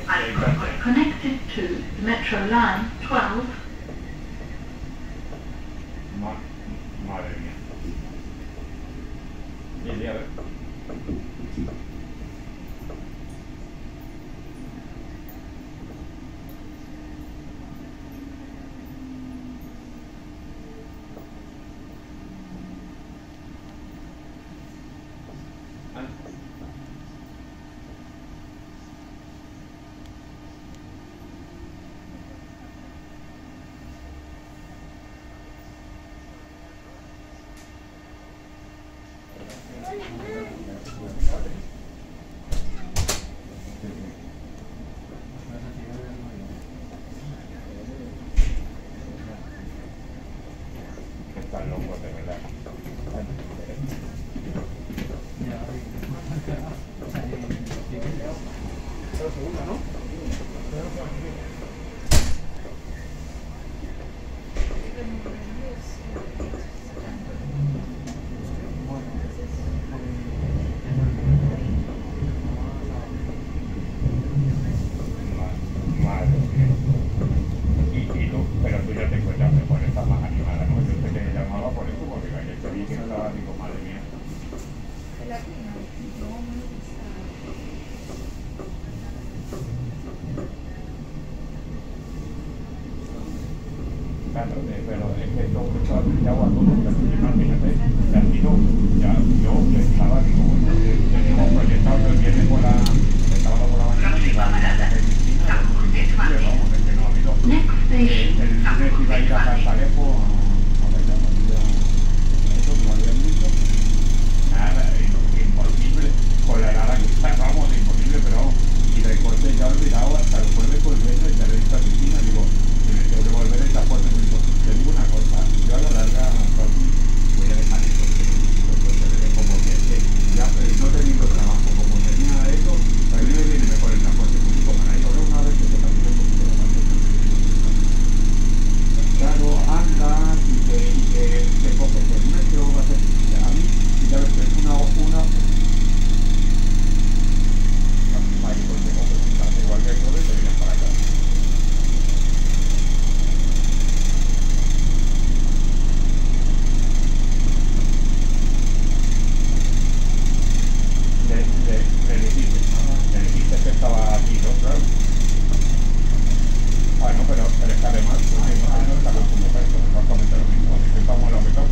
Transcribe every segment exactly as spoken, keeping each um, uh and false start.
Connected to Metro Line twelve. Ma madre mía. Bien, ya, a ver. Están locos, de verdad. La segunda, ¿no? Claro, eh, pero es que esto mucho agua todo, imagínate, ya tiro, ya yo estaba, digo, bueno, teníamos proyectado que el viernes por la, el sábado por la mañana, y la de Cristina, vamos, es que no ha habido, el lunes iba a ir a Cantalejo, a bailar, eso, como había dicho, nada, imposible, con la helada que está, vamos, imposible, pero vamos, y de corte ya olvidado hasta el jueves por el viernes, ya le he dicho a Cristina, digo, tengo que volver a esta puerta y te digo una cosa, yo a la larga voy a dejar esto, porque ya no he tenido trabajo, como tenía eso, a mí me viene mejor el transporte público para ir una vez que te también un poquito de claro, andas y que, y que te coges el metro, va a ser, a mí, ya ves que es una, una, ahí pues te coges, igual que el jueves te vienes para acá. Estaba aquí, ¿no? Claro. Ah, no, pero, pero es que además, pues, no está con su mujer, pues exactamente lo mismo, así que estamos en lo que estamos.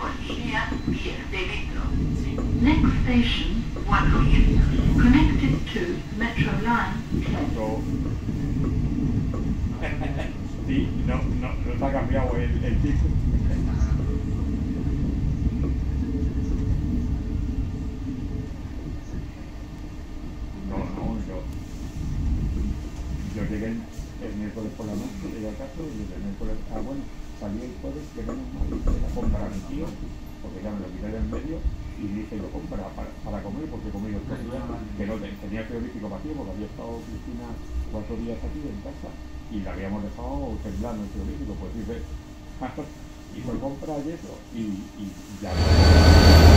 Next station, Cuatro Vientos. Connected to Metro Line ten. Yo- Sí, no, no, no se ha cambiado el, el tipo. No, no, yo, yo llegué el, el miércoles por la noche, llegué a casa y el miércoles, ah bueno, salí el jueves que menos mal, hice la compra a mi tío, porque ya me lo quité del medio, y dije yo compra para, para comer, porque he comido estos días, que no te- tenía frigorífico vacío, porque había estado Cristina cuatro días aquí en casa, y la habíamos dejado temblando el frigorífico, pues dice, y fue comprar y eso, y, y ya.